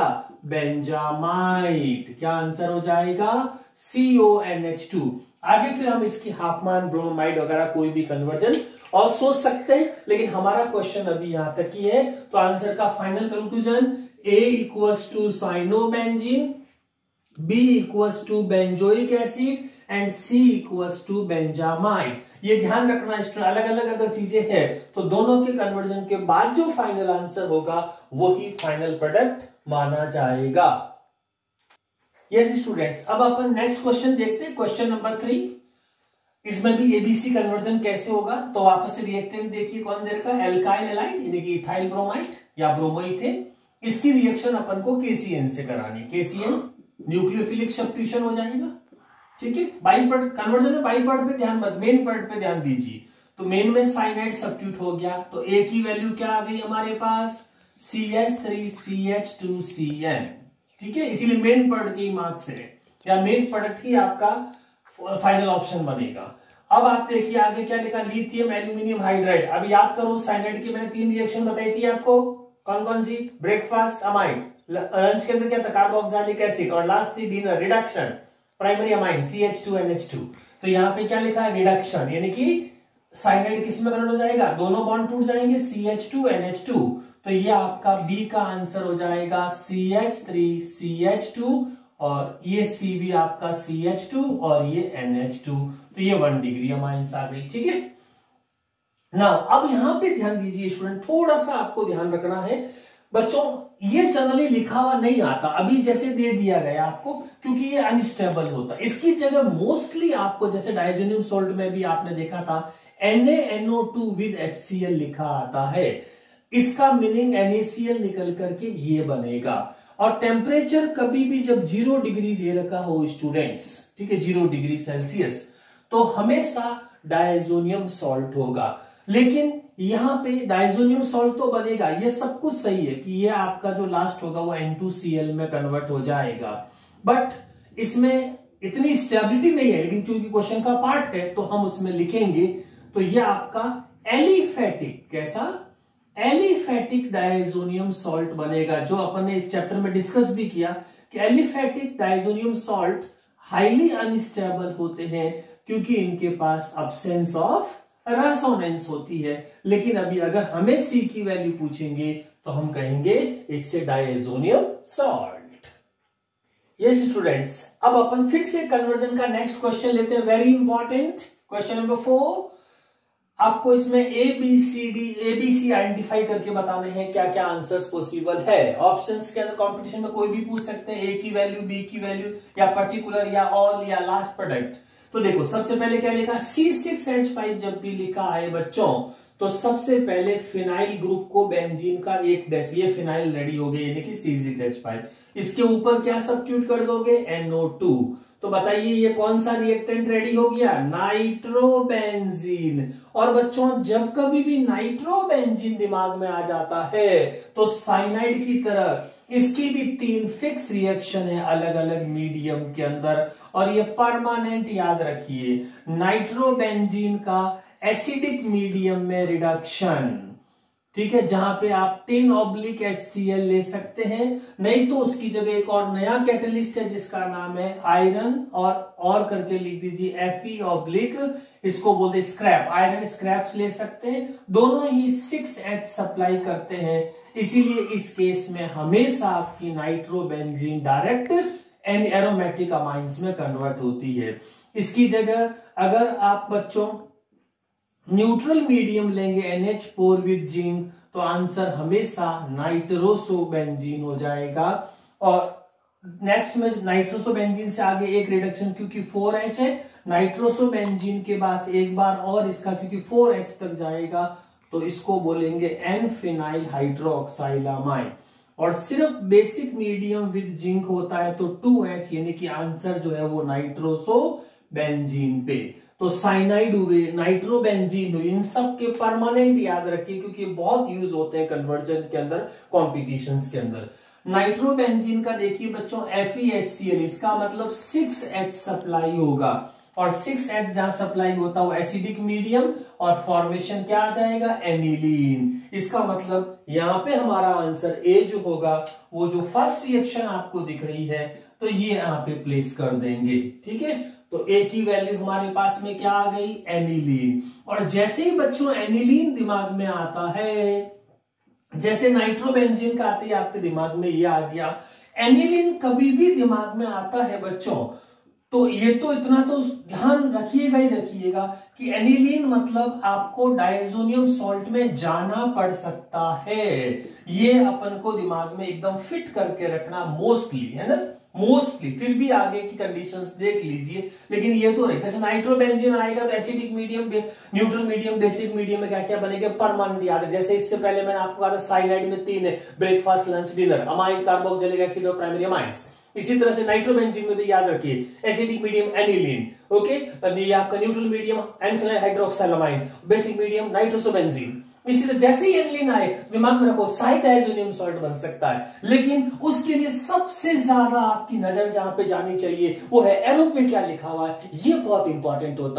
बेंजामाइड। क्या आंसर हो जाएगा, C O N H two. आगे फिर हम इसकी हाफमान ब्रोमाइड वगैरह कोई भी कन्वर्जन और सोच सकते हैं, लेकिन हमारा क्वेश्चन अभी यहां तक ही है। तो आंसर का final conclusion, A equals to cyanobenzene, B equals to benzoic acid and C equals to benzamide. ये ध्यान रखना, अलग अलग अगर चीजें हैं तो दोनों के कन्वर्जन के बाद जो फाइनल आंसर होगा वही फाइनल प्रोडक्ट माना जाएगा। यस स्टूडेंट्स, अब अपन नेक्स्ट क्वेश्चन देखते हैं, क्वेश्चन नंबर थ्री। इसमें भी एबीसी कन्वर्जन कैसे होगा, तो वापस से रिएक्टेंट देखिए कौन देर का, एल्काइल हैलाइड यानी कि इथाइल ब्रोमाइड या ब्रोमोइथेन। इसकी रिएक्शन अपन को केसीएन से करानी है। केसीएन न्यूक्लियोफिलिक सब्स्टिट्यूशन हो जाएगा, ठीक है। बाई पार्ट कन्वर्जन में बाई पार्ट पे ध्यान मत, मेन पार्ट पे ध्यान दीजिए। तो मेन में साइनाइड सब्स्टिट्यूट हो गया, तो ए की वैल्यू क्या आ गई हमारे पास, C H three C H two C N, ठीक है। इसीलिए मेन पार्ट की मार्क्स है, या मेन प्रोडक्ट ही आपका फाइनल ऑप्शन बनेगा। अब आप देखिए आगे क्या लिखा, लिथियम एल्यूमिनियम हाइड्राइड। अब याद करो साइनाइड की मैंने तीन रिएक्शन बताई थी आपको, कौन कौन सी, ब्रेकफास्ट अमाइड, लंच के अंदर क्या था, कार्बोक्सिलिक एसिड, और लास्ट थी dinner reduction, primary amine C H two N H two. तो यहाँ पे क्या लिखा है, रिडक्शन, यानी कि साइनाइड किस में कन्वर्ट हो जाएगा, दोनों बॉन्ड टूट जाएंगे, C H two N H two. तो ये आपका बी का आंसर हो जाएगा C H three C H two, और ये सी भी आपका सी एच टू और ये एन एच टू। तो ये वन डिग्री अमाइंस आ गई, ठीक है ना। अब यहां पे ध्यान दीजिए स्टूडेंट, थोड़ा सा आपको ध्यान रखना है बच्चों, ये जनरली लिखा हुआ नहीं आता, अभी जैसे दे दिया गया आपको, क्योंकि ये अनस्टेबल होता है। इसकी जगह मोस्टली आपको जैसे डाइजेनियम सोल्ट में भी आपने देखा था N A N O two with H C L लिखा आता है, इसका meaning N A C L निकल करके ये बनेगा। और टेम्परेचर कभी भी जब जीरो डिग्री दे रखा हो स्टूडेंट्स, ठीक है, जीरो डिग्री सेल्सियस, तो हमेशा डायजोनियम सॉल्ट होगा। लेकिन यहां पे डायजोनियम सॉल्ट तो बनेगा, ये सब कुछ सही है कि ये आपका जो लास्ट होगा वो एन टू सी एल में कन्वर्ट हो जाएगा, बट इसमें इतनी स्टेबिलिटी नहीं है, लेकिन क्योंकि क्वेश्चन का पार्ट है तो हम उसमें लिखेंगे। तो ये आपका एलिफेटिक, कैसा, एलिफेटिक डायजोनियम सॉल्ट बनेगा, जो अपन ने इस चैप्टर में डिस्कस भी किया कि aliphatic diazonium salt highly unstable होते हैं क्योंकि इनके पास अब्सेंस ऑफ रेजोनेंस होती है। लेकिन अभी अगर हमें सी की वैल्यू पूछेंगे तो हम कहेंगे इससे डायजोनियम सॉल्ट। यस स्टूडेंट्स, अब अपन फिर से कन्वर्जन का नेक्स्ट क्वेश्चन लेते हैं, very important question number four. आपको इसमें A B C D A B C identify करके बताने हैं क्या क्या आंसर्स पॉसिबल है। ऑप्शंस के अंदर कंपटीशन में कोई भी पूछ सकते हैं, ए की वैल्यू, बी की वैल्यू, या पर्टिकुलर, या ऑल, या लास्ट प्रोडक्ट। तो देखो सबसे पहले क्या लिखा, सी सिक्स एच फाइव जब भी लिखा है बच्चों तो सबसे पहले फिनाइल ग्रुप को बेंजीन का एक डैश, ये फिनाइल रेडी हो गया, यानी कि सी सिक्स एच फाइव, इसके ऊपर क्या सब्स्टिट्यूट कर दोगे, एन ओ टू। तो बताइए ये कौन सा रिएक्टेंट रेडी हो गया, नाइट्रोबेंजीन। और बच्चों जब कभी भी नाइट्रोबेंजीन दिमाग में आ जाता है तो साइनाइड की तरह इसकी भी तीन फिक्स रिएक्शन है अलग अलग मीडियम के अंदर, और ये परमानेंट याद रखिए। नाइट्रोबेंजीन का एसिडिक मीडियम में रिडक्शन, ठीक है, जहां पे आप ten oblique H C L ले सकते हैं, नहीं तो उसकी जगह एक और नया कैटलिस्ट है जिसका नाम है आयरन, और और करके लिख दीजिए एफ ई ऑब्लिक, इसको बोलते स्क्रैप, आयरन स्क्रैप्स ले सकते हैं, दोनों ही सिक्स एच सप्लाई करते हैं। इसीलिए इस केस में हमेशा आपकी nitrobenzene direct and aromatic amines में कन्वर्ट होती है। इसकी जगह अगर आप बच्चों न्यूट्रल मीडियम लेंगे N H four with zinc, तो आंसर हमेशा नाइट्रोसोबेंजीन हो जाएगा। और नेक्स्ट में नाइट्रोसोबेंजीन से आगे एक रिडक्शन, क्योंकि फोर एच है, नाइट्रोसोबेंजीन के पास एक बार और इसका, क्योंकि फोर एच तक जाएगा, तो इसको बोलेंगे एन फिनाइल हाइड्रोक्साइलामाइन। और सिर्फ बेसिक मीडियम विद जिंक होता है तो टू एच, यानी कि आंसर जो है वो नाइट्रोसोबेंजीन पे। तो साइनाइड हुए, नाइट्रोबेंजीन हुए, इन सब के परमानेंट याद रखिए क्योंकि बहुत यूज होते हैं कन्वर्जन के अंदर, कॉम्पिटिशन्स के अंदर। नाइट्रोबेंजीन का देखिए बच्चों F E H C L, इसका मतलब सिक्स एच सप्लाई होगा, और सिक्स एच जहां सप्लाई होता है वो एसिडिक मीडियम, और फॉर्मेशन क्या आ जाएगा, एनिलीन। इसका मतलब यहां पे हमारा आंसर ए जो होगा वो जो फर्स्ट रिएक्शन आपको दिख रही है तो ये यहां पे प्लेस कर देंगे, ठीक है। तो ए की वैल्यू हमारे पास में क्या आ गई, एनिलीन। और जैसे ही बच्चों एनिलीन दिमाग में आता है, जैसे नाइट्रोबेंजीन का आते ही आपके दिमाग में ये आ गया, एनिलीन कभी भी दिमाग में आता है बच्चों तो ये तो इतना तो ध्यान रखिएगा ही रखिएगा कि एनिलीन मतलब आपको डायजोनियम सॉल्ट में जाना पड़ सकता है। ये अपन को दिमाग में एकदम फिट करके रखना, मोस्टली, है ना, मोस्टली। फिर भी आगे की कंडीशंस देख लीजिए, लेकिन ये तो नहीं। जैसे नाइट्रोबेंजीन आएगा तो acidic medium, neutral medium, basic medium में क्या क्या बनेगा, परमानेंट याद है। जैसे इससे पहले मैंने आपको कहा था साइनाइड में तीन है, breakfast, lunch, dinner, amine, carboxylic acid और प्राइमरी अमाइंस। इसी तरह से नाइट्रोबेंजीन में भी याद रखिए एसिडिक मीडियम एनिलीन, ओके, ये आपका neutral medium N phenyl hydroxylamine, basic medium nitrosobenzene. इसी तरह जैसे ही एनिलीन आए दिमाग में रखो साइडाइजोनियम सॉल्ट बन सकता है, लेकिन उसके लिए सबसे ज्यादा आपकी नजर जहां पे जानी चाहिए वो है एरो पे क्या लिखा हुआ है, ये बहुत इंपॉर्टेंट होता है।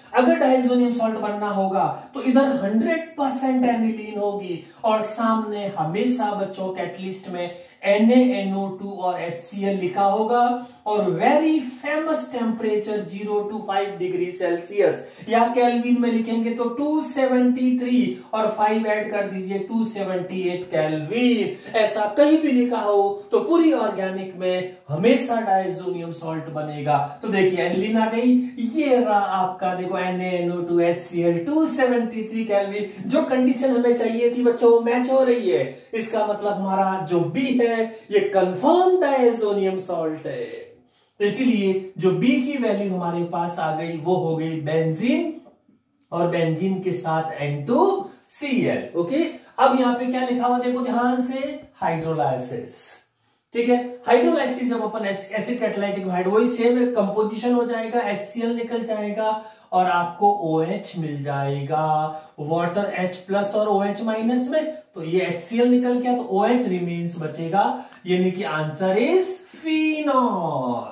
अगर डाइजोनियम सॉल्ट बनना होगा तो इधर हंड्रेड परसेंट एनिलीन होगी और सामने हमेशा बच्चों कैटलिस्ट में N A N O two और एच सी एल लिखा होगा और very famous temperature zero to five degree Celsius, या केल्विन में लिखेंगे तो टू सेवेंटी थ्री और फाइव ऐड कर दीजिए टू सेवेंटी एट केल्विन। ऐसा कहीं भी लिखा हो तो पूरी ऑर्गेनिक में हमेशा डाइजोनियम सॉल्ट बनेगा। तो देखिए एनिलीन आ गई, ये रहा आपका देखो N A N O two H C L two seventy three Kelvin. जो कंडीशन हमें चाहिए थी बच्चों वो मैच हो रही है, इसका मतलब हमारा जो बी है ये कंफर्म डाइजोनियम सॉल्ट है। तो इसीलिए जो बी की वैल्यू हमारे पास आ गई वो हो गई बेंजीन और बेंजीन के साथ N two C L. Okay, अब यहां पे क्या लिखा हुआ देखो ध्यान से, हाइड्रोलाइसिस। ठीक है, हाइड्रोलाइसिस जब अपन एसिड कैटालाइटिक हाइड वही सेम कंपोजिशन हो जाएगा, एच सी एल निकल जाएगा और आपको OH मिल जाएगा, वाटर H प्लस और OH माइनस में, तो ये HCl निकल गया तो OH रिमेन्स बचेगा, यानी कि answer is phenol.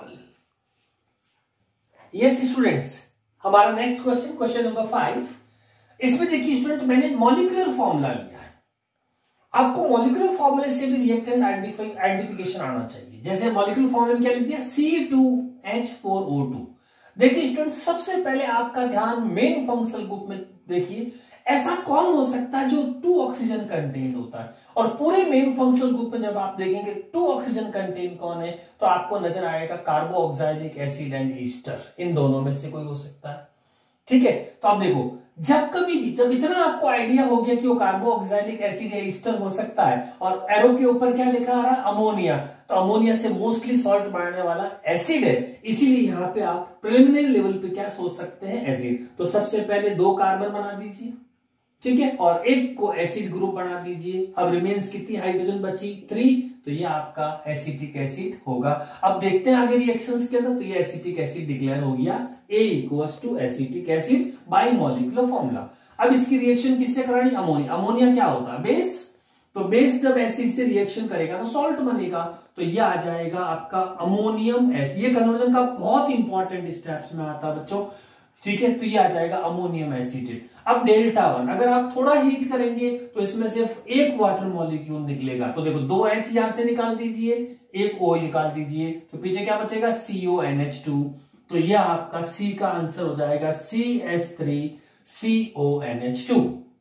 Yes students, हमारा next question question number five. इसमें देखिए स्टूडेंट मैंने मॉलिक्यूलर फॉर्मूला लिया है, आपको मॉलिक्यूलर फॉर्मूले से भी रिएक्टेंट आइडेंटिफिकेशन आना चाहिए। जैसे मॉलिक्यूलर फॉर्मूले में क्या लिख दिया, C two H four O two. देखिए स्टूडेंट सबसे पहले आपका ध्यान मेन फंक्शनल ग्रुप में देखिए, ऐसा कौन हो सकता है जो टू ऑक्सीजन कंटेंट होता है, और पूरे मेन फंक्शनल ग्रुप में जब आप देखेंगे टू ऑक्सीजन कंटेंट कौन है तो आपको नजर आएगा कार्बोऑक्सिलिक एसिड एंड ईस्टर, इन दोनों में से कोई हो सकता है। ठीक है, तो आप देखो जब कभी भी जब इतना आपको आइडिया हो गया कि वो कार्बोऑक्सिलिक एसिड या ईस्टर हो सकता है और एरो के ऊपर क्या लिखा आ रहा है, अमोनिया, तो अमोनिया से मोस्टली सॉल्ट बनने वाला एसिड है, इसीलिए यहां पे आप प्रिलिमिनरी लेवल पे क्या सोच सकते हैं, एसिड। तो सबसे पहले दो कार्बन बना दीजिए, ठीक है, और एक को एसिड ग्रुप बना दीजिए। अब रिमेन्स कितनी हाइड्रोजन बची, थ्री, तो ये आपका एसिटिक एसिड होगा। अब देखते हैं आगे रिएक्शंस के अंदर, तो ये एसिटिक एसिड डिक्लेयर हो गया, A equals to acetic acid by molecular formula. अब इसकी रिएक्शन किससे करानी, अमोनिया। अमोनिया क्या होता है, बेस, तो बेस जब एसिड से रिएक्शन करेगा तो सॉल्ट बनेगा, तो ये आ जाएगा आपका अमोनियम एसिड। ये कन्वर्जन का बहुत इंपॉर्टेंट स्टेप्स में आता है बच्चों, ठीक है, तो ये आ जाएगा अमोनियम एसिटेट। अब डेल्टा वन अगर आप थोड़ा हीट करेंगे तो इसमें सिर्फ एक वाटर मॉलिक्यूल निकलेगा, तो देखो दो H यहां से निकाल दीजिए, एक O निकाल दीजिए, तो पीछे क्या बचेगा, C O N H two, तो यह आपका C का आंसर हो जाएगा C H three C O N H two.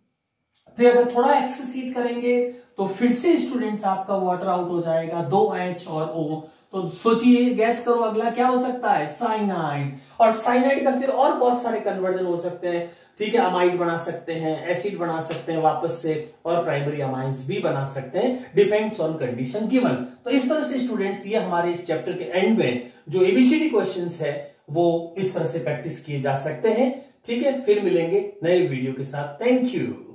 फिर अगर थोड़ा एक्सेस हीट करेंगे तो फिर से स्टूडेंट्स आपका वाटर आउट हो जाएगा, दो H और O, तो सोचिए गैस करो अगला क्या हो सकता है, साइनाइड। और साइनाइड का फिर और बहुत सारे कन्वर्जन हो सकते हैं, ठीक है, अमाइड बना सकते हैं, एसिड बना सकते हैं वापस से, और प्राइमरी अमाइंस भी बना सकते हैं, डिपेंड्स ऑन कंडीशन गिवन। तो इस तरह से स्टूडेंट्स ये हमारे इस चैप्टर के एंड में जो एबीसीडी क्वेश्चंस है वो इस तरह से प्रैक्टिस किए जा सकते हैं। ठीक है, फिर मिलेंगे नए वीडियो के साथ। Thank you.